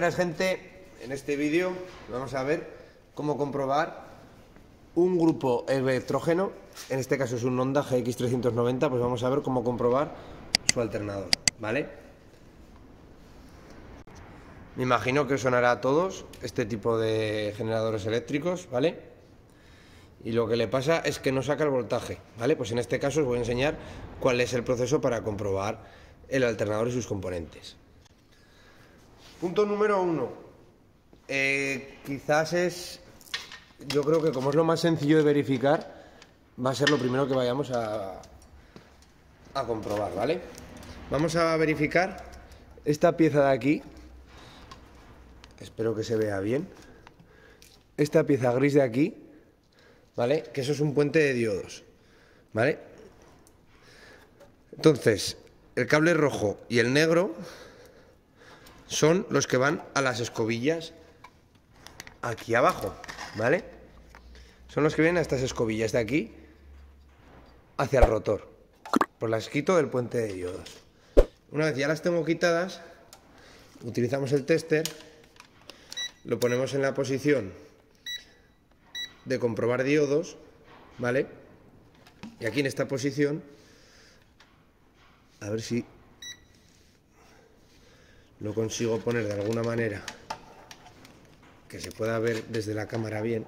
buenas, gente. En este vídeo vamos a ver cómo comprobar un grupo electrógeno. En este caso es un Honda GX390. Pues vamos a ver cómo comprobar su alternador, ¿vale? Me imagino que os sonará a todos este tipo de generadores eléctricos, ¿vale? Y lo que le pasa es que no saca el voltaje, ¿vale? Pues en este caso os voy a enseñar cuál es el proceso para comprobar el alternador y sus componentes. Punto número 1. Quizás es... Yo creo que como es lo más sencillo de verificar, va a ser lo primero que vayamos a comprobar, ¿vale? Vamos a verificar esta pieza de aquí. Espero que se vea bien. Esta pieza gris de aquí, ¿vale? Que eso es un puente de diodos, ¿vale? Entonces, el cable rojo y el negro son los que van a las escobillas aquí abajo, ¿vale? Son los que vienen a estas escobillas de aquí hacia el rotor. Pues las quito del puente de diodos. Una vez ya las tengo quitadas, utilizamos el tester, lo ponemos en la posición de comprobar diodos, ¿vale? Y aquí en esta posición, a ver si lo consigo poner de alguna manera que se pueda ver desde la cámara bien.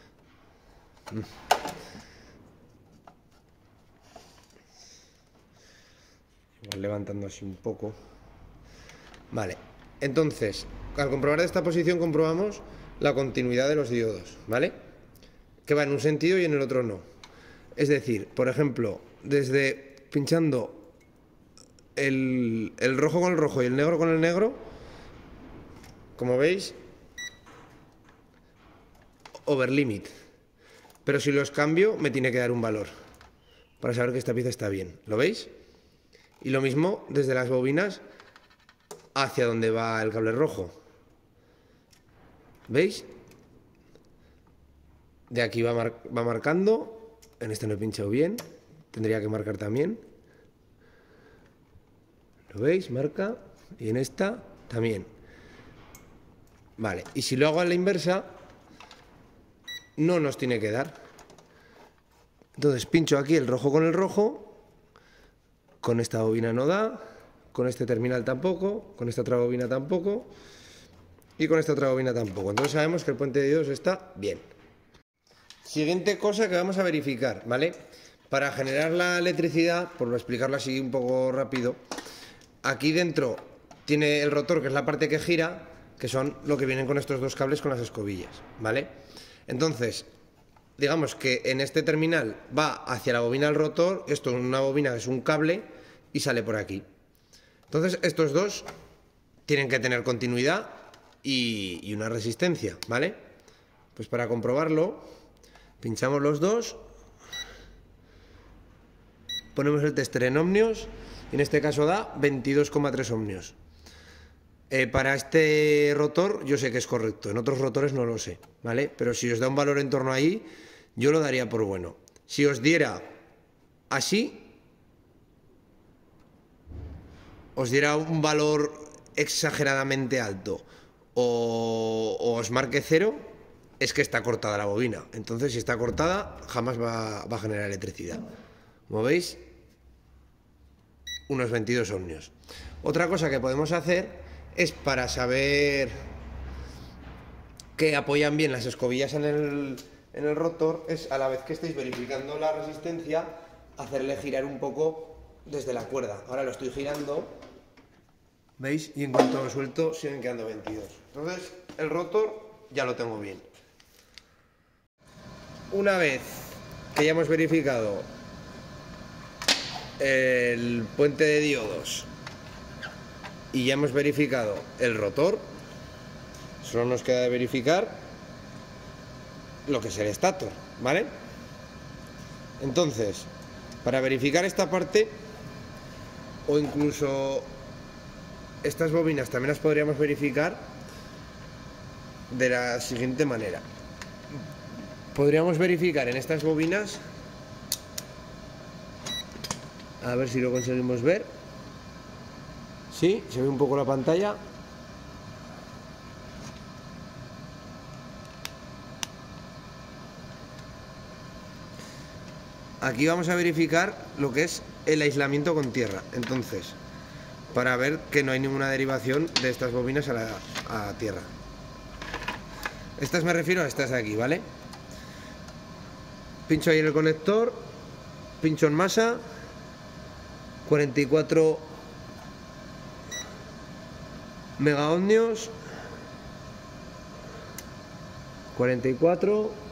Igual levantando así un poco. Vale, entonces, al comprobar de esta posición comprobamos la continuidad de los diodos, ¿vale? Que va en un sentido y en el otro no. Es decir, por ejemplo, desde pinchando el rojo con el rojo y el negro con el negro, como veis, overlimit. Pero si los cambio, me tiene que dar un valor para saber que esta pieza está bien. ¿Lo veis? Y lo mismo desde las bobinas hacia donde va el cable rojo. ¿Veis? De aquí va marcando. En este no he pinchado bien. Tendría que marcar también. ¿Lo veis? Marca. Y en esta también. Vale. Y si lo hago a la inversa, no nos tiene que dar. Entonces pincho aquí el rojo con el rojo. Con esta bobina no da. Con este terminal tampoco. Con esta otra bobina tampoco. Y con esta otra bobina tampoco. Entonces sabemos que el puente de diodos está bien. Siguiente cosa que vamos a verificar, ¿vale? Para generar la electricidad, por explicarlo así un poco rápido, aquí dentro tiene el rotor, que es la parte que gira, que son lo que vienen con estos dos cables con las escobillas, ¿vale? Entonces, digamos que en este terminal va hacia la bobina del rotor, esto es una bobina que es un cable y sale por aquí. Entonces, estos dos tienen que tener continuidad y una resistencia, ¿vale? Pues para comprobarlo, pinchamos los dos, ponemos el tester en ohmios y en este caso da 22,3 ohmios. Para este rotor yo sé que es correcto, en otros rotores no lo sé, ¿vale? Pero si os da un valor en torno ahí, yo lo daría por bueno. Si os diera así, os diera un valor exageradamente alto o os marque 0, es que está cortada la bobina. Entonces, si está cortada, jamás va a generar electricidad. Como veis, unos 22 ohmios. Otra cosa que podemos hacer es, para saber que apoyan bien las escobillas en el rotor, es a la vez que estéis verificando la resistencia, hacerle girar un poco desde la cuerda. Ahora lo estoy girando, ¿veis? Y en cuanto lo suelto, siguen quedando 22. Entonces, el rotor ya lo tengo bien. Una vez que ya hemos verificado el puente de diodos y ya hemos verificado el rotor, solo nos queda verificar lo que es el estator, ¿vale? Entonces, para verificar esta parte, o incluso estas bobinas también las podríamos verificar de la siguiente manera. Podríamos verificar en estas bobinas, a ver si lo conseguimos ver. Sí, se ve un poco la pantalla. aquí vamos a verificar lo que es el aislamiento con tierra. Entonces, para ver que no hay ninguna derivación de estas bobinas a tierra. Estas me refiero a estas de aquí, ¿vale? Pincho ahí en el conector, pincho en masa, 44 megaohmios, 44.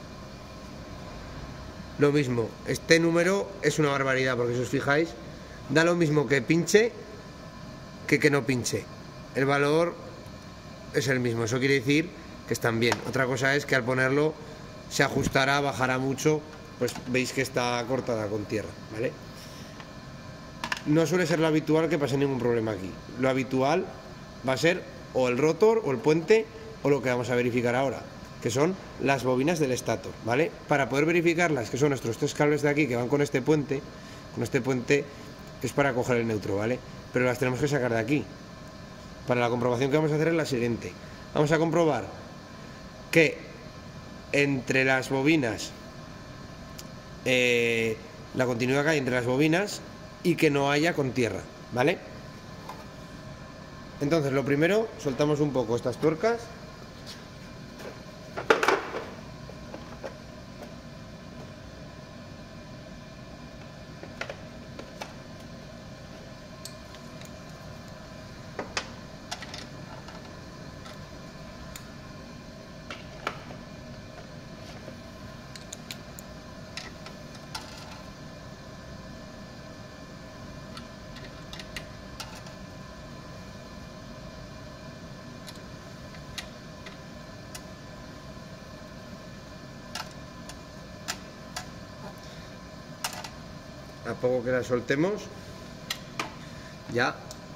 Lo mismo, este número es una barbaridad, porque si os fijáis, da lo mismo que pinche que no pinche. El valor es el mismo, eso quiere decir que están bien. Otra cosa es que al ponerlo se ajustará, bajará mucho, pues veis que está cortada con tierra, ¿vale? No suele ser lo habitual que pase ningún problema aquí. Lo habitual va a ser o el rotor o el puente o lo que vamos a verificar ahora, que son las bobinas del estator, ¿vale? Para poder verificarlas, que son nuestros 3 cables de aquí que van con este puente es para coger el neutro, ¿vale? Pero las tenemos que sacar de aquí. Para la comprobación que vamos a hacer es la siguiente. Vamos a comprobar que entre las bobinas, la continuidad que hay entre las bobinas y que no haya con tierra, ¿vale? Entonces, lo primero, soltamos un poco estas tuercas. A poco que la soltemos, ya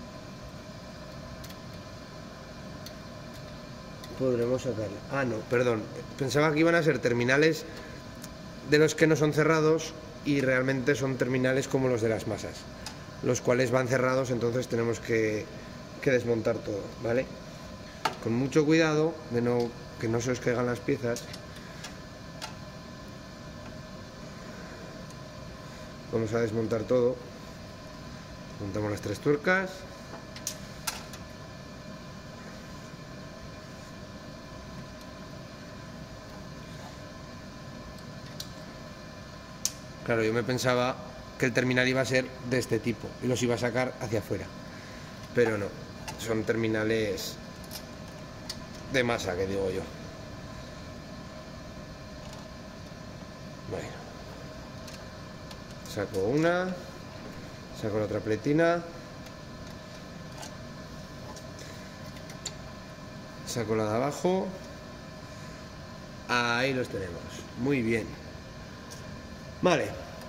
podremos sacarla. Ah, no, perdón, pensaba que iban a ser terminales de los que no son cerrados y realmente son terminales como los de las masas, los cuales van cerrados, entonces tenemos que desmontar todo, ¿vale? Con mucho cuidado de que no se os caigan las piezas. Vamos a desmontar todo. Montamos las 3 tuercas. Claro, yo me pensaba que el terminal iba a ser de este tipo y los iba a sacar hacia afuera, pero no, son terminales de masa, que digo yo. Bueno. Saco una, saco la otra pletina, saco la de abajo, ahí los tenemos, muy bien. Vale.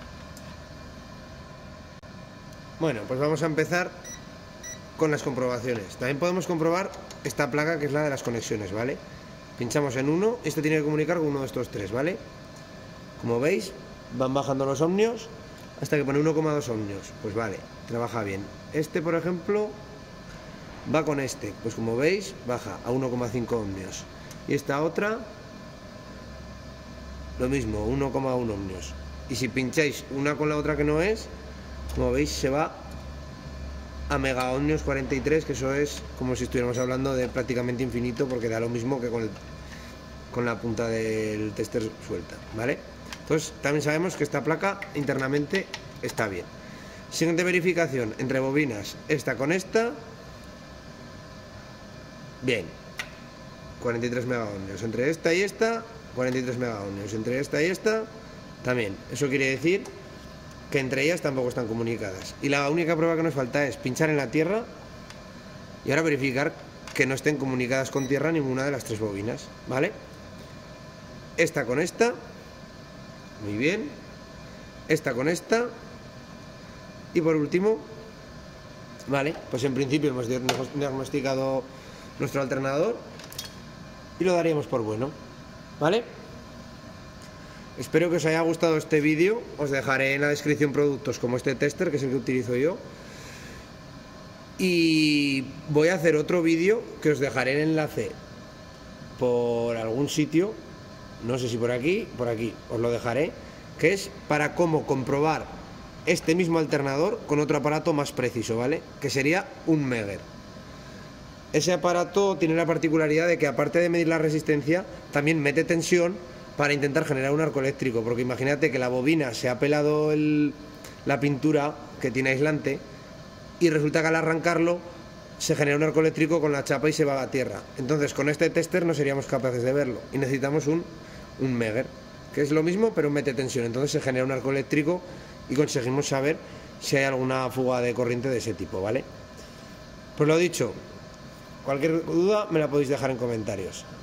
Bueno, pues vamos a empezar con las comprobaciones. También podemos comprobar esta placa que es la de las conexiones, ¿vale? Pinchamos en uno, este tiene que comunicar con uno de estos 3, ¿vale? Como veis, van bajando los ohmios hasta que pone 1,2 ohmios, pues vale, trabaja bien. Este, por ejemplo, va con este, pues como veis, baja a 1,5 ohmios. Y esta otra, lo mismo, 1,1 ohmios. Y si pincháis una con la otra que no es, como veis, se va a megaohmios 43, que eso es como si estuviéramos hablando de prácticamente infinito, porque da lo mismo que con la punta del tester suelta, ¿vale? Entonces también sabemos que esta placa internamente está bien. Siguiente verificación, entre bobinas, esta con esta, bien, 43 megaohmios. Entre esta y esta, 43 megaohmios. Entre esta y esta, también. Eso quiere decir que entre ellas tampoco están comunicadas. Y la única prueba que nos falta es pinchar en la tierra y ahora verificar que no estén comunicadas con tierra ninguna de las 3 bobinas, ¿vale? Esta con esta, muy bien. Esta con esta. Y por último, vale, pues en principio hemos diagnosticado nuestro alternador y lo daríamos por bueno, ¿vale? Espero que os haya gustado este vídeo. Os dejaré en la descripción productos como este tester, que es el que utilizo yo. Y voy a hacer otro vídeo que os dejaré el enlace por algún sitio. No sé si por aquí, os lo dejaré. Que que es para cómo comprobar este mismo alternador con otro aparato más preciso, ¿vale? Que sería un Megger. Ese aparato tiene la particularidad de que, aparte de medir la resistencia, también mete tensión para intentar generar un arco eléctrico, porque imagínate que la bobina se ha pelado la pintura que tiene aislante y resulta que al arrancarlo se genera un arco eléctrico con la chapa y se va a la tierra. Entonces con este tester no seríamos capaces de verlo y necesitamos un Megger, que es lo mismo pero mete tensión. Entonces se genera un arco eléctrico y conseguimos saber si hay alguna fuga de corriente de ese tipo, ¿vale? Pues lo dicho, cualquier duda me la podéis dejar en comentarios.